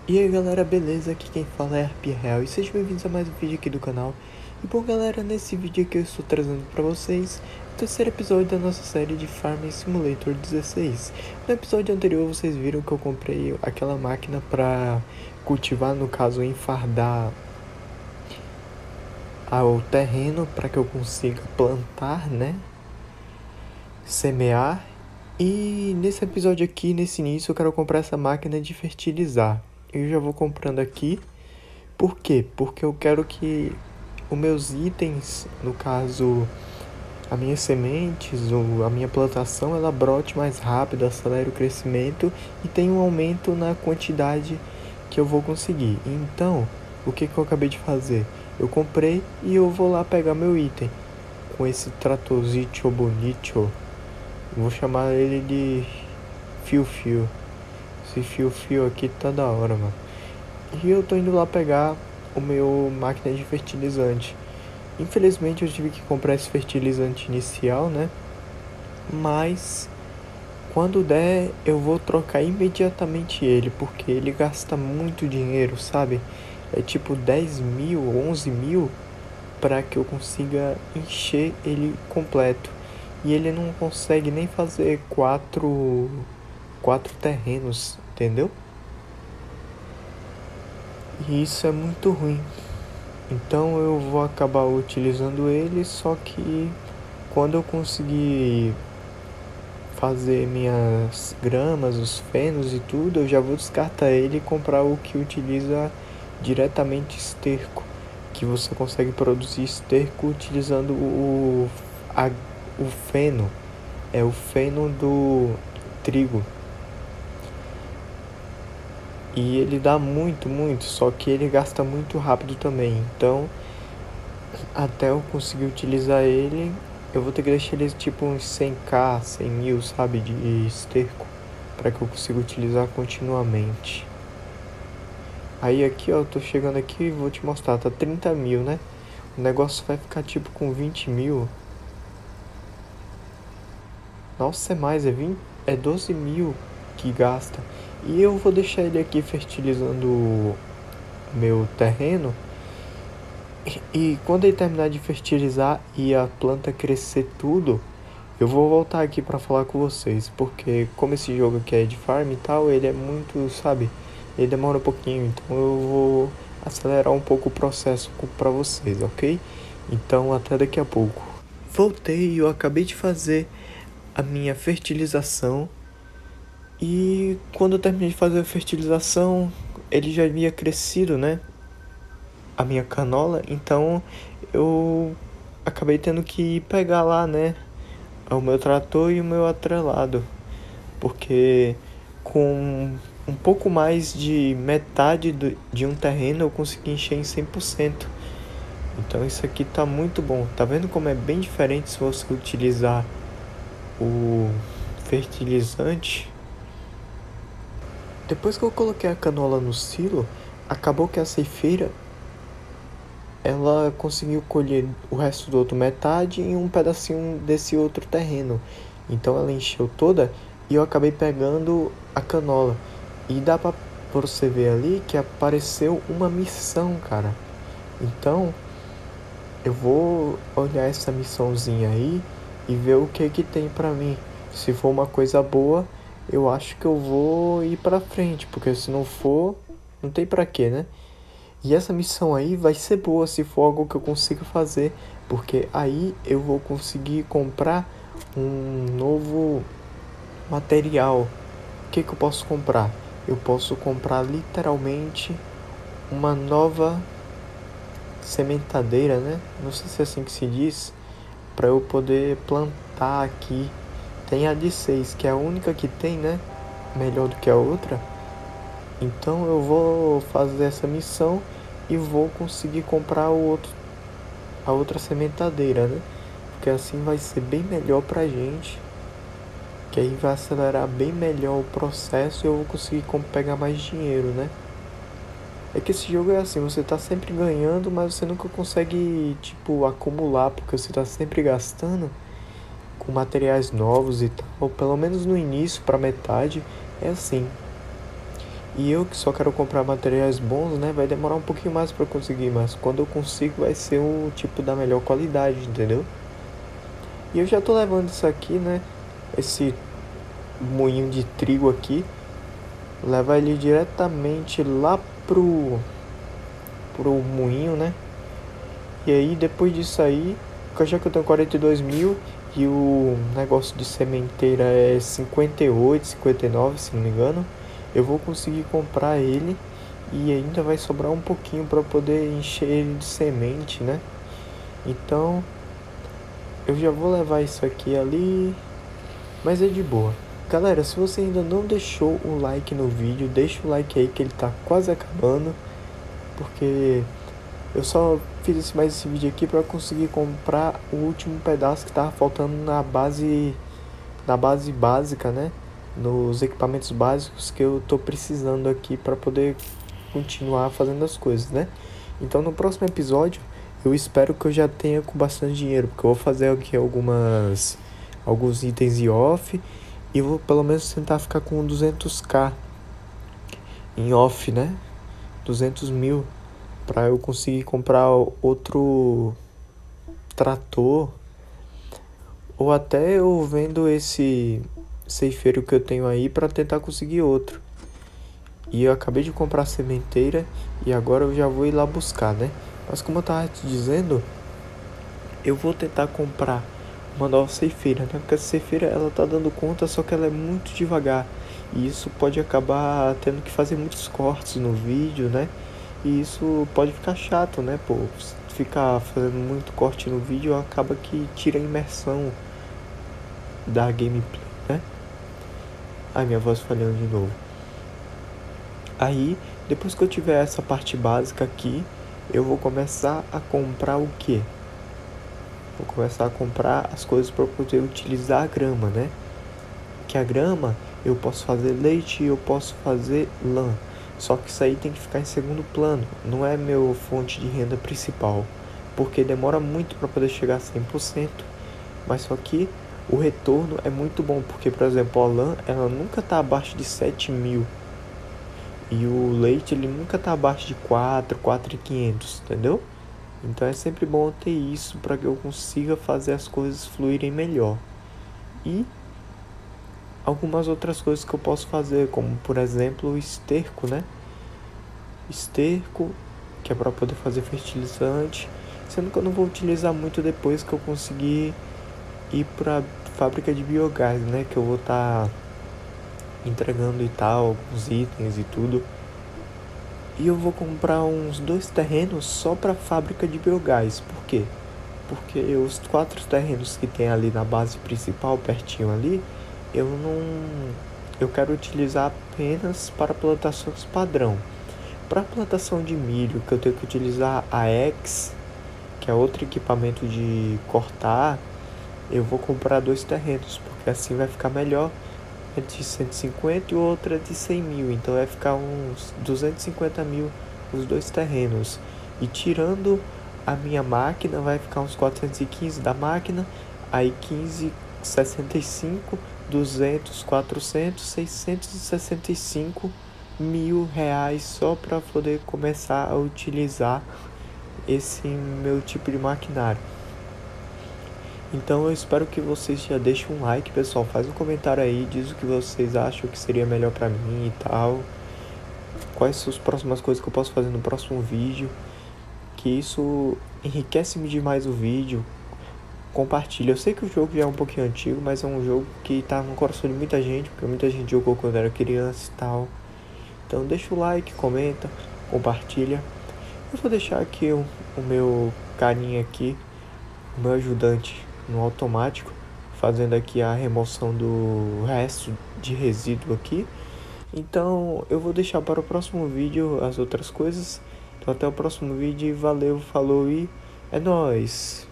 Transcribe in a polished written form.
E aí galera, beleza? Aqui quem fala é Arpia Real e sejam bem-vindos a mais um vídeo aqui do canal. E bom galera, nesse vídeo aqui eu estou trazendo para vocês o terceiro episódio da nossa série de Farming Simulator 16. No episódio anterior vocês viram que eu comprei aquela máquina para cultivar, no caso enfardar o terreno para que eu consiga plantar, né? Semear. E nesse episódio aqui, nesse início, eu quero comprar essa máquina de fertilizar. Eu já vou comprando aqui. Por quê? Porque eu quero que os meus itens, no caso, as minhas sementes ou a minha plantação, ela brote mais rápido, acelere o crescimento e tenha um aumento na quantidade que eu vou conseguir. Então, o que eu acabei de fazer? Eu comprei e eu vou lá pegar meu item com esse tratorzinho bonito. Vou chamar ele de Fio-Fio. Esse Fio-Fio aqui tá da hora, mano. E eu tô indo lá pegar o meu máquina de fertilizante. Infelizmente eu tive que comprar esse fertilizante inicial, né? Mas quando der eu vou trocar imediatamente ele, porque ele gasta muito dinheiro, sabe? É tipo 10 mil, 11 mil para que eu consiga encher ele completo. E ele não consegue nem fazer quatro terrenos, entendeu? E isso é muito ruim. Então eu vou acabar utilizando ele, só que quando eu conseguir fazer minhas gramas, os fenos e tudo, eu já vou descartar ele e comprar o que utiliza diretamente esterco, que você consegue produzir esterco utilizando o feno, é o feno do trigo. E ele dá muito, só que ele gasta muito rápido também. Então, até eu conseguir utilizar ele, eu vou ter que deixar ele tipo uns 100k, 100 mil, sabe, de esterco, para que eu consiga utilizar continuamente. Aí aqui, ó, eu tô chegando aqui e vou te mostrar, tá 30 mil, né? O negócio vai ficar tipo com 20 mil. Nossa, é mais, é 12 mil que gasta. E eu vou deixar ele aqui fertilizando o meu terreno. E quando ele terminar de fertilizar e a planta crescer tudo, eu vou voltar aqui para falar com vocês. Porque como esse jogo aqui é de farm e tal, ele é muito, sabe? Ele demora um pouquinho, então eu vou acelerar um pouco o processo para vocês, ok? Então até daqui a pouco. Voltei e eu acabei de fazer a minha fertilização. E quando eu terminei de fazer a fertilização, ele já havia crescido, né? A minha canola, então eu acabei tendo que pegar lá, né? O meu trator e o meu atrelado. Porque com um pouco mais de metade de um terreno eu consegui encher em 100%. Então isso aqui tá muito bom. Tá vendo como é bem diferente se você utilizar o fertilizante? Depois que eu coloquei a canola no silo, acabou que a ceifeira ela conseguiu colher o resto do outro metade em um pedacinho desse outro terreno. Então ela encheu toda e eu acabei pegando a canola. E dá pra você ver ali que apareceu uma missão, cara. Então eu vou olhar essa missãozinha aí e ver o que tem pra mim. Se for uma coisa boa, eu acho que eu vou ir pra frente, porque se não for, não tem pra quê, né? E essa missão aí vai ser boa se for algo que eu consiga fazer, porque aí eu vou conseguir comprar um novo material. O que eu posso comprar? Eu posso comprar literalmente uma nova sementadeira, né? Não sei se é assim que se diz, para eu poder plantar aqui. Tem a de 6, que é a única que tem, né? Melhor do que a outra. Então eu vou fazer essa missão e vou conseguir comprar a outra sementadeira, né? Porque assim vai ser bem melhor pra gente. Que aí vai acelerar bem melhor o processo e eu vou conseguir pegar mais dinheiro, né? É que esse jogo é assim, você tá sempre ganhando, mas você nunca consegue, tipo, acumular, porque você tá sempre gastando com materiais novos e tal. Pelo menos no início, pra metade, é assim. E eu que só quero comprar materiais bons, né? Vai demorar um pouquinho mais para conseguir, mas quando eu consigo vai ser o tipo da melhor qualidade, entendeu? E eu já tô levando isso aqui, né? Esse moinho de trigo aqui, levar ele diretamente lá pro moinho, né? E aí depois disso aí, já que eu tenho 42 mil e o negócio de sementeira é 58, 59, se não me engano, eu vou conseguir comprar ele e ainda vai sobrar um pouquinho para poder encher ele de semente, né? Então eu já vou levar isso aqui ali, mas é de boa. Galera, se você ainda não deixou o like no vídeo, deixa o like aí que ele tá quase acabando, porque eu só fiz mais esse vídeo aqui para conseguir comprar o último pedaço que tava faltando na base básica, né? Nos equipamentos básicos que eu tô precisando aqui para poder continuar fazendo as coisas, né? Então no próximo episódio eu espero que eu já tenha com bastante dinheiro, porque eu vou fazer aqui alguns itens em off e vou pelo menos tentar ficar com 200k em off, né? 200 mil para eu conseguir comprar outro trator, ou até eu vendo esse ceifeiro que eu tenho aí para tentar conseguir outro. E eu acabei de comprar a sementeira e agora eu já vou ir lá buscar, né? Mas como eu tava te dizendo, eu vou tentar comprar uma nova ceifeira, né? Porque essa ceifeira ela tá dando conta, só que ela é muito devagar. E isso pode acabar tendo que fazer muitos cortes no vídeo, né? E isso pode ficar chato, né? Pô, ficar fazendo muito corte no vídeo acaba que tira a imersão da gameplay, né? Ai, minha voz falhando de novo. Aí, depois que eu tiver essa parte básica aqui, eu vou começar a comprar o quê? Vou começar a comprar as coisas para poder utilizar a grama, né? Que a grama eu posso fazer leite e eu posso fazer lã. Só que isso aí tem que ficar em segundo plano, não é meu fonte de renda principal, porque demora muito para poder chegar a 100%, mas só que o retorno é muito bom, porque por exemplo a lã ela nunca está abaixo de 7 mil e o leite ele nunca está abaixo de 4.500, entendeu? Então é sempre bom ter isso para que eu consiga fazer as coisas fluírem melhor. E algumas outras coisas que eu posso fazer, como por exemplo o esterco, né? Esterco, que é para poder fazer fertilizante, sendo que eu não vou utilizar muito depois que eu conseguir ir para fábrica de biogás, né? Que eu vou estar entregando e tal, alguns itens e tudo. E eu vou comprar uns 2 terrenos só para fábrica de biogás. Por quê? Porque os 4 terrenos que tem ali na base principal, pertinho ali, eu quero utilizar apenas para plantações padrão. Para plantação de milho, que eu tenho que utilizar a X, que é outro equipamento de cortar, eu vou comprar 2 terrenos, porque assim vai ficar melhor. É de 150 e o outro é de 100 mil, então vai ficar uns 250 mil os 2 terrenos. E tirando a minha máquina, vai ficar uns 415 da máquina, aí 15, 65, 200, 400, 665 mil reais só para poder começar a utilizar esse meu tipo de maquinário. Então eu espero que vocês já deixem um like, pessoal. Faz um comentário aí, diz o que vocês acham que seria melhor pra mim e tal. Quais são as próximas coisas que eu posso fazer no próximo vídeo. Que isso enriquece-me demais o vídeo. Compartilha. Eu sei que o jogo já é um pouquinho antigo, mas é um jogo que tá no coração de muita gente, porque muita gente jogou quando era criança e tal. Então deixa o like, comenta, compartilha. Eu vou deixar aqui o meu carinha aqui, o meu ajudante no automático, fazendo aqui a remoção do resto de resíduo aqui. Então eu vou deixar para o próximo vídeo as outras coisas. Então até o próximo vídeo, valeu, falou e é nóis!